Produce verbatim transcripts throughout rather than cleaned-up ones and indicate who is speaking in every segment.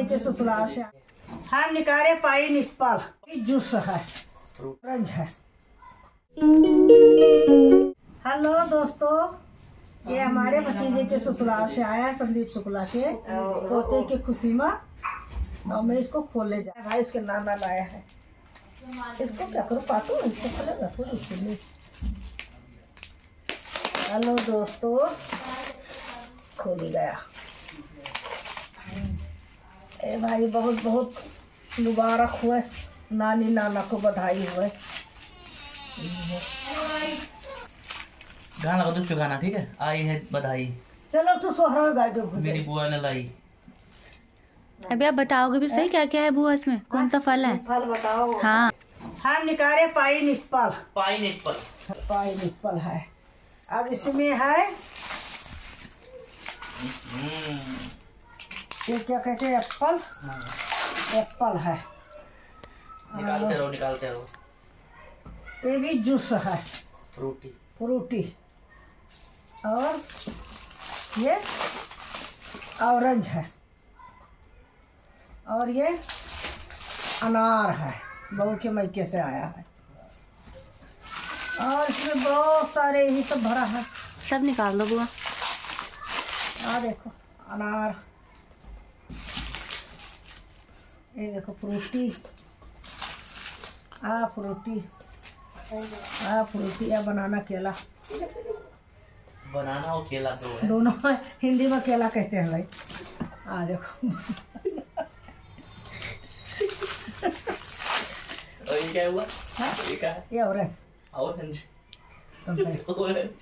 Speaker 1: के ससुराल से हम निकाले पाई निप्पल जूस है ऑरेंज है। हेलो दोस्तों, ये हमारे भतीजे के ससुराल से आया है संदीप शुक्ला के पोते की खुशी में, और मैं इसको खोलने जा भाई उसके नाना लाया है। इसको क्या करूँ, पातू इसको खोलेगा थोड़ी इसलिए। हेलो दोस्तों, खोल गया। ए भाई बहुत बहुत मुबारक हुए, नानी नाना को बधाई हुए।
Speaker 2: गाना लगा दो गाना, ठीक है। आई है बधाई।
Speaker 1: चलो तू सोहरा गा दो।
Speaker 2: मेरी बुआ ने लाई।
Speaker 3: अभी आप बताओगे भी सही क्या क्या है बुआ इसमें, कौन सा फल है?
Speaker 1: फल बताओ।
Speaker 3: हाँ,
Speaker 1: हम निकाले pineapple.
Speaker 2: Pineapple
Speaker 1: pineapple है। अब इसमें है ये क्या कहते हैं, एप्पल। एप्पल है।
Speaker 2: निकालते रहो निकालते रहो।
Speaker 1: ये भी जूस है,
Speaker 2: फ्रूटी
Speaker 1: फ्रूटी। और ये ऑरेंज है, और ये अनार है, बहू के मैके से आया है। और इसमें बहुत सारे यही सब भरा है।
Speaker 3: सब निकाल दो बुआ।
Speaker 1: आ देखो अनार, ये देखो फ्रूटी, आ फ्रूटी, आ फ्रूटी, या बनाना केला।
Speaker 2: बनाना और केला दो है।
Speaker 1: दोनों हिंदी में केला कहते हैं भाई। आ देखो
Speaker 2: और ये क्या हुआ?
Speaker 1: हाँ?
Speaker 2: ये क्या है?
Speaker 1: ये ऑरेंज
Speaker 2: ऑरेंज
Speaker 1: ऑरेंज।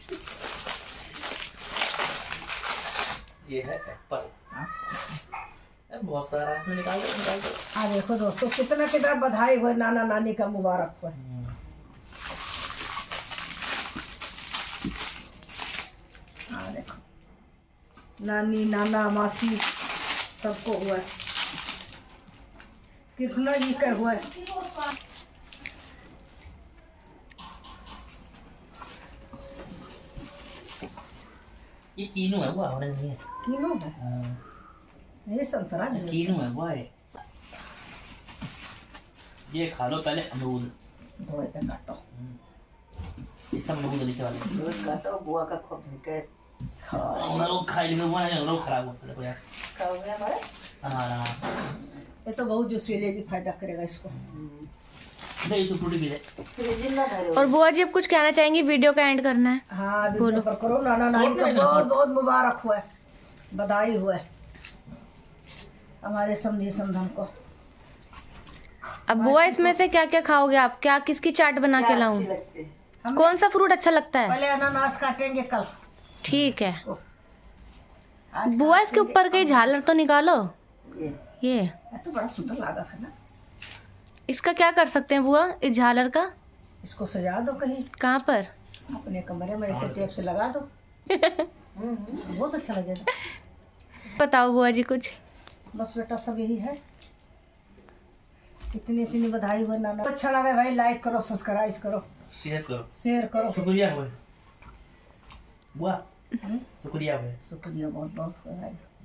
Speaker 2: ये है एप्पल। बहुत सारा इसमें निकाल दो निकाल दो।
Speaker 1: आ देखो दोस्तों, कितना कितना बधाई हुए, नाना नानी का मुबारक हुए। आ देखो नानी नाना मासी सबको हुआ, कृष्णा जी का हुआ।
Speaker 2: ये कीनू है, वो ऑरेंज नहीं है।
Speaker 1: कीनू है, ये संतरा है।
Speaker 2: कीनू है वो है। ये खा लो पहले अमरूद।
Speaker 1: धोए के काटो,
Speaker 2: ये सब अमरूद लिखे वाले।
Speaker 1: दूध काटो, बुआ का खूब धोके खाओ।
Speaker 2: लोग खाई लेंगे, वो है लोग खराब होते हैं यार।
Speaker 1: खाओगे हमारे?
Speaker 2: हाँ
Speaker 1: ये तो बहुत जो स्वेलेगी फायदा करेगा इसको।
Speaker 2: नहीं तो फ्रूटी भी ले।
Speaker 3: और बुआ जी अब कुछ कहना चाहेंगी, वीडियो का एंड करना है।
Speaker 1: हाँ बोलो पर करो। नाना नानी को बहुत बहुत मुबारक हुआ, बधाई हुआ हमारे समझी समधन को।
Speaker 3: अब बुआ इसमें से क्या क्या खाओगे आप, क्या किसकी चाट बना के लाऊं? कौन सा फ्रूट अच्छा लगता है?
Speaker 1: पहले अनानास काटेंगे कल।
Speaker 3: ठीक है बुआ, इसके ऊपर के झालर तो निकालो।
Speaker 1: ये
Speaker 3: ये
Speaker 1: तो बड़ा सुंदर लगा था ना।
Speaker 3: इसका क्या कर सकते हैं बुआ, इस झालर का?
Speaker 1: इसको सजा दो कहीं,
Speaker 3: कहाँ पर?
Speaker 1: अपने कमरे में ऐसे टेप से लगा दो। बहुत अच्छा लगेगा।
Speaker 3: बताओ बुआ जी कुछ।
Speaker 1: बस बेटा सब यही है। इतनी इतनी बधाई हुई नाना। अच्छा लगा भाई, लाइक करो, सब्सक्राइब करो,
Speaker 2: शेयर करो,
Speaker 1: शेयर करो।
Speaker 2: शुक्रिया हुआ बुआ, शुक्रिया हुआ।
Speaker 1: शुक्रिया बहुत बहुत भाई।